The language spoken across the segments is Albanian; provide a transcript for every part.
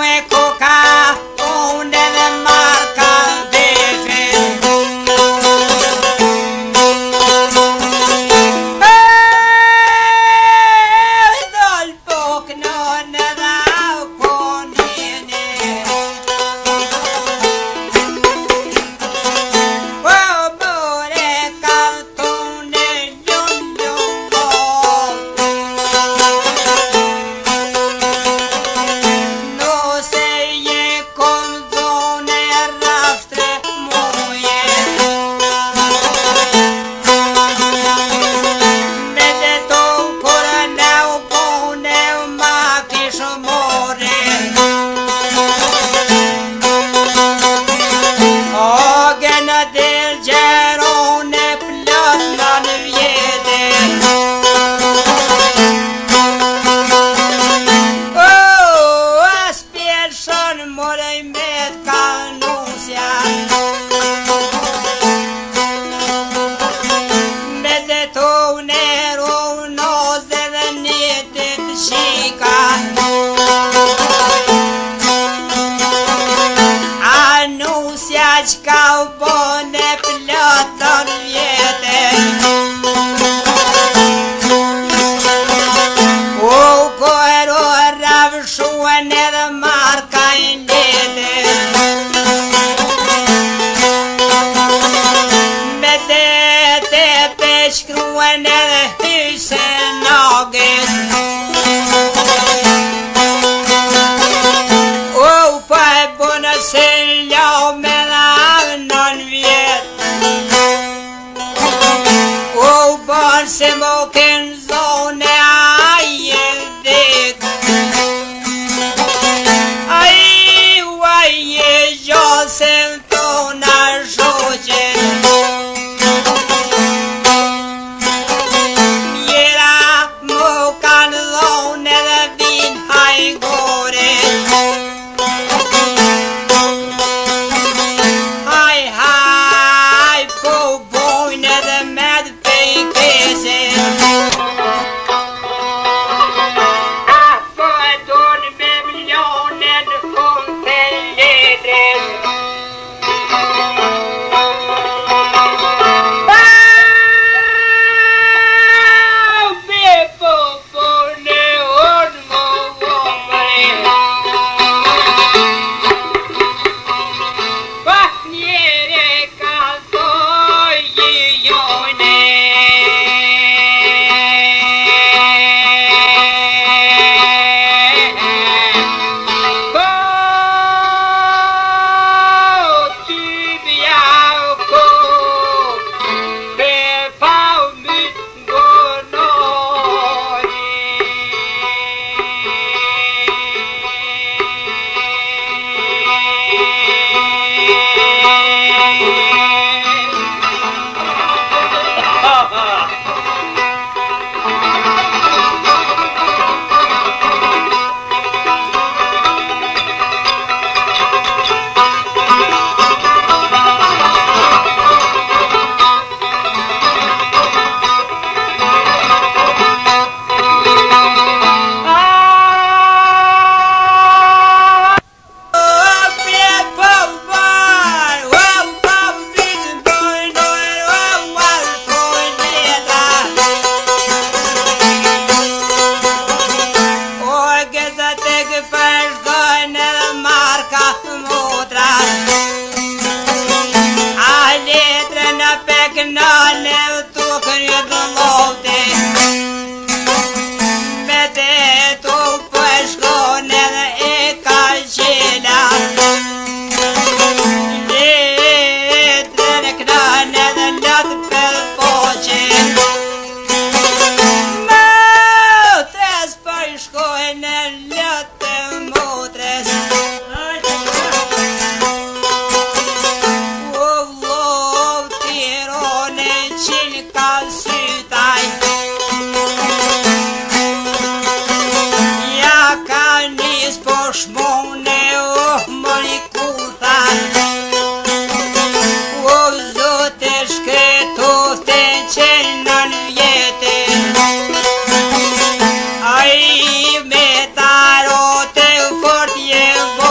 Ai, me taro te fort e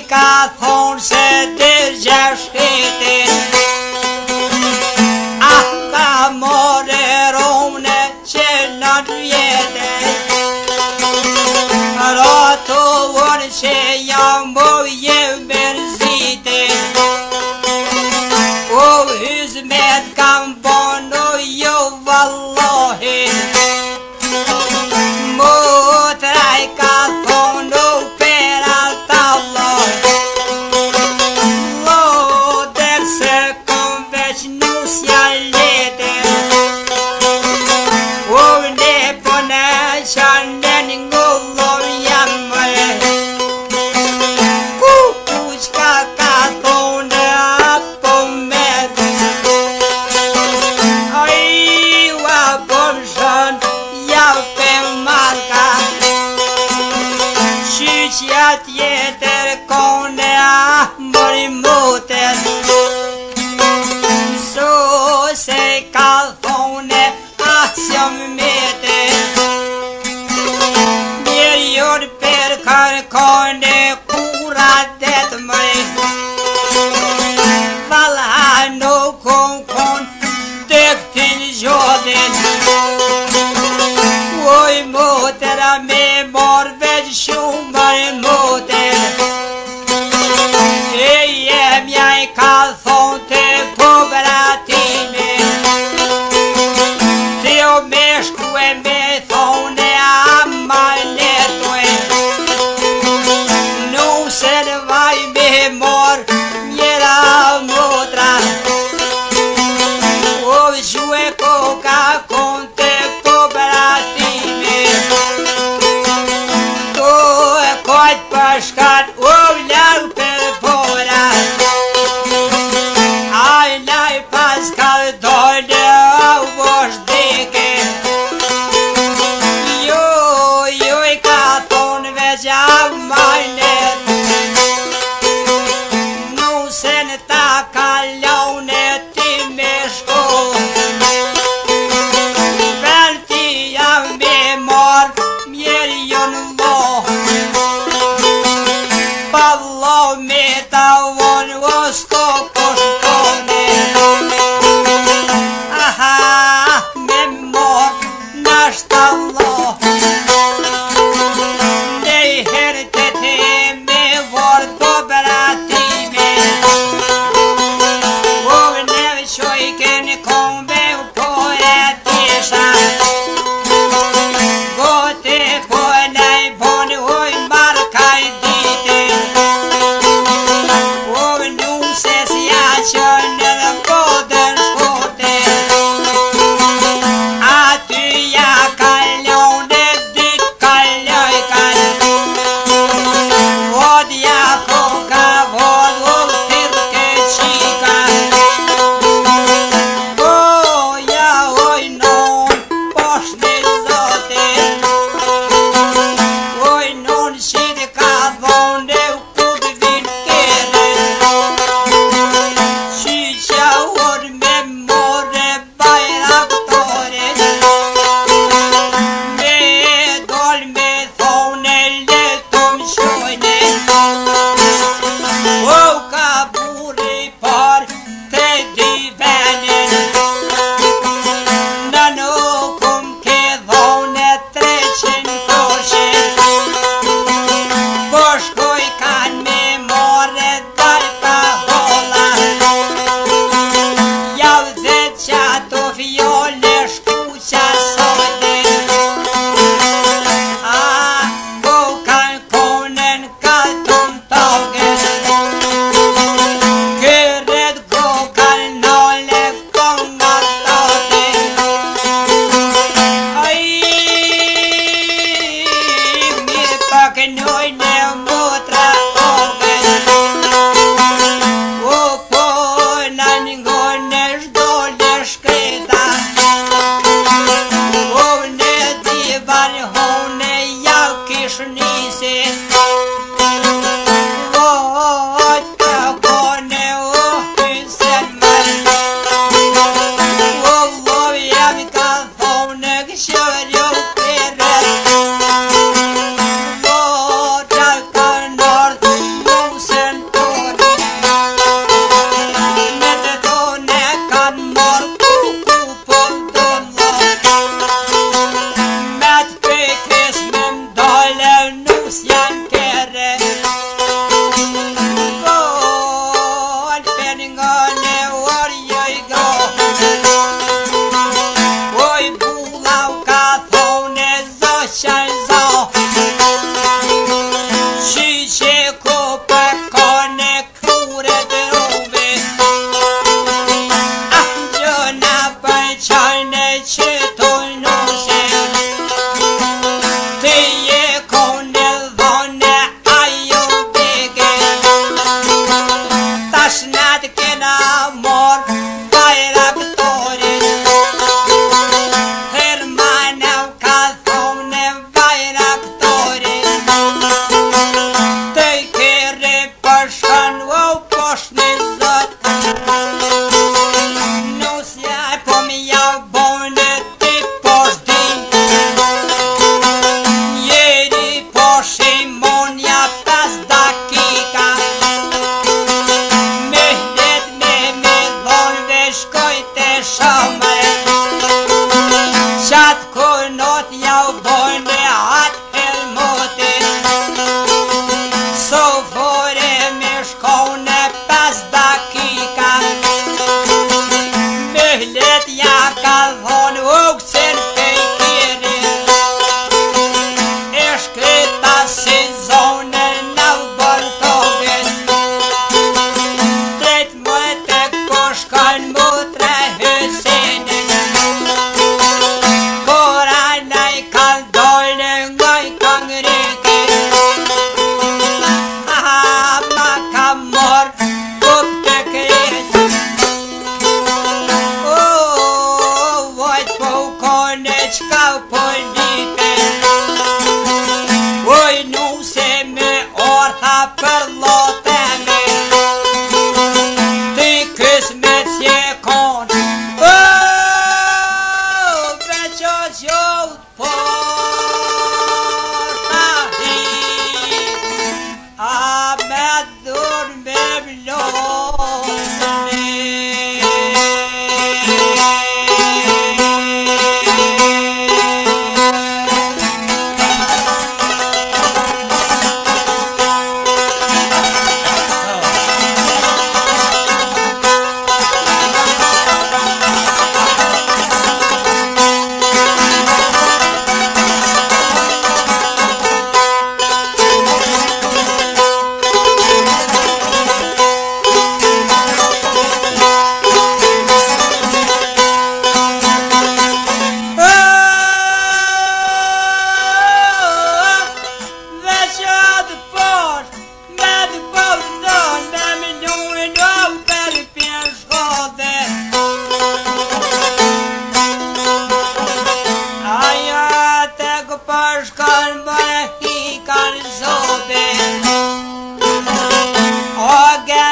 ka thonë se dërgjesh hetin ta more romne që në vjetë Rato vërë që jam boje mërzite O hizmet kam bono jo vallahi Motraj ka thonë per altë Allah Lo dërse kom veç nusja Shannen ngullor jammare Kukushka ka thonë apo med Ajua përshën jape marka Qyqja tjetër kone mëri moten So se ka thonë asjom mete Per kërkone kurat det mëj Valha nuk kon dëktin gjodin Oj motera me mor veç shumër moter E jemja I ka thonë të pobratime Të o me shku e me thonë mor mjera motra O gjue koka konte pobratime To e kojt përshkat o vlau për pora Aj laj pas kal dojde o vosh dike Jo I ka thonë veç amajnet Ta kalone ti me shko Velti jam me mor mjeri jon lo Ballo me ta von o sto koshtone Aha me mor nashta lo Nej herë të te me vor pobratime Shojken kombe u poetisha Gote po nej boni oj markaj dite O nuses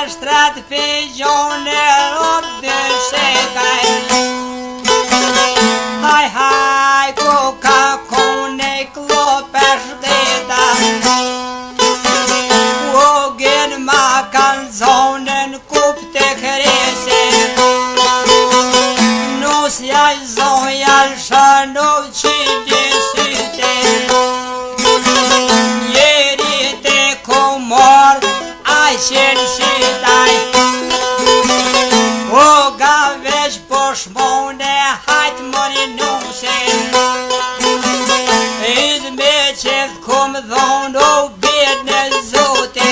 păstrat figionelor de șecai. Hai, hai, cu cacone clopeș de dan, o ghenma canzonen cupte crese, nu-ți ia zoial și nu cine sute, ierite comor, ai cerșitai, o gavești poșmone, hai mări nu se, izmecet cum zonul bine zute,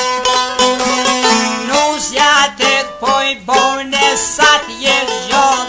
nu-ți ia te poi bune sat e joc.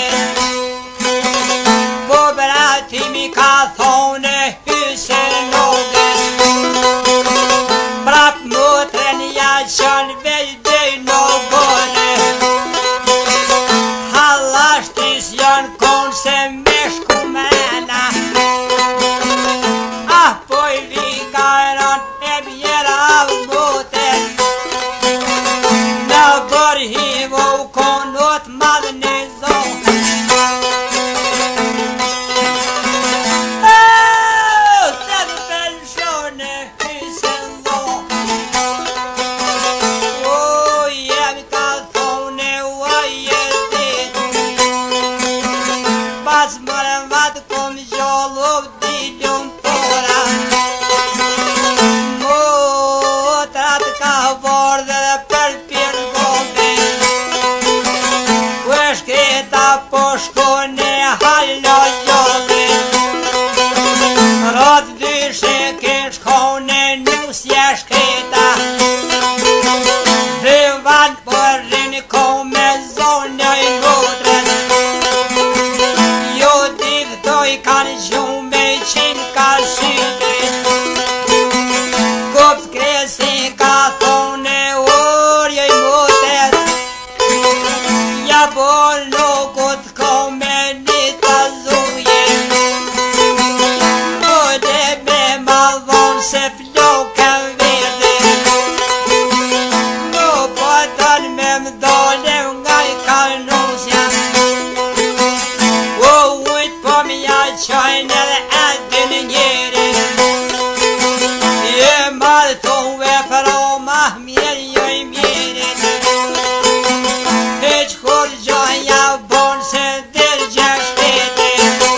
Po bratimi ka thone hyser nogës Prap motren ja qan vejdej në bone Halashtis janë konë se me shku mena Ah, po I vikaran e bjera moten Në bërhivo u konot madhë në zonë Po shkone hallo jove Rod dyshe ke shkone nusje shketa Dëvan përrin ko me zonë I notren Jo divdoj kanë gjume qin ka shyte Kopt kresi ka thone orje I motet Ja bol nukut ko me një të zuje Mode me madhon se flokën verde Nuk po dën me mdole nga I kanusja O ujt po m'ja qajnë edhe edin njeri E martove pro ma mirë jo I mirit Heq kur gjoja bon se dirgje shtete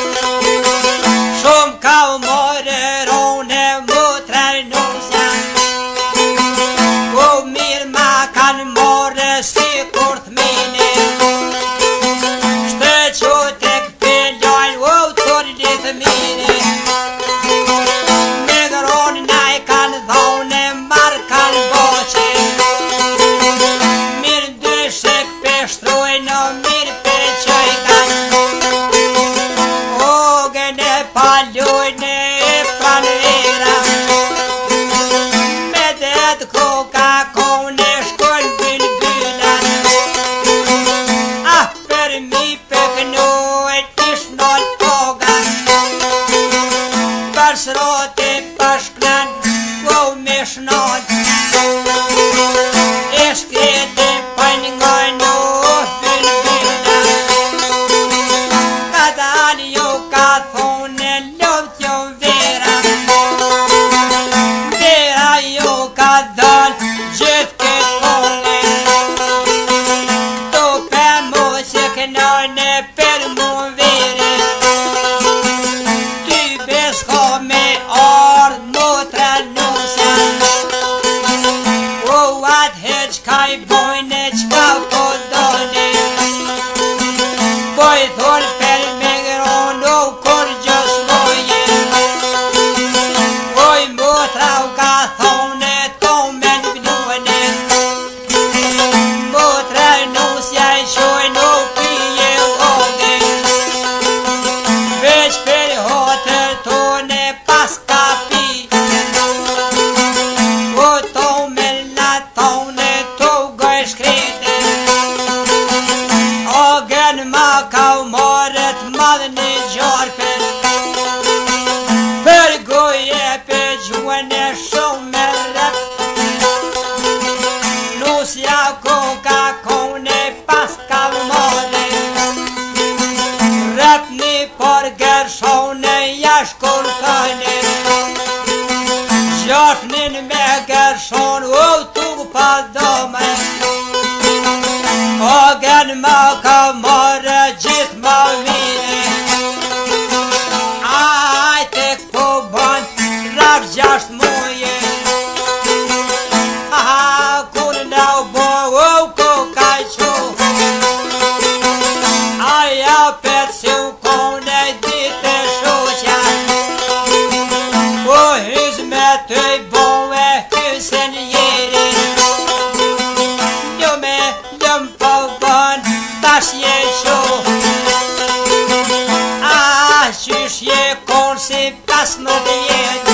Shumë ka more rone mu trenusja O mirë ma kanë more si kur thmine Shte që tek pëllojnë o tur litë mine Me gëronë naj kanë dhone marë kanë boqe Mirë dyshek peshtrojnë o mirë peqojkan O gëne palojnë e pranvera Me det koka kone shkojnë bylbylan Ah, për mi pëknojt ish nol toga Për srote pashknan o me shnot E shkrete për nga në bylbylan Ka dal jo ka thone lovt jo vera Vera jo ka dal gjithë këtë kone Këto për mu që kënane për mu vere Ty besko me ardh mu trenusja O atë heq ka I bojne qka po done Po I thon për me gëron o kur gjës loje Oj motra u ka thone to me n'vlune Motra nusja I qojnë o pije oge Veç për hotër tone pas ka pi O to me la tone to goj shkrete O gën ma ka u marët madhë në gjarpe Për goje për gjuën e shumë me rep Nusja koka kone pas ka u marë Rep një për gërshone jash kurtane Gjapnin me gërshon o tuk pa dome O gën ma ka marë gjithë ma vine Ajte po ban rak gjasht muje Kur në u bo o koka qo Aja për si u kone dite shoqa O hizme të I bove hysen jeri Jo me lëm po ban tash je qo se pas moderne.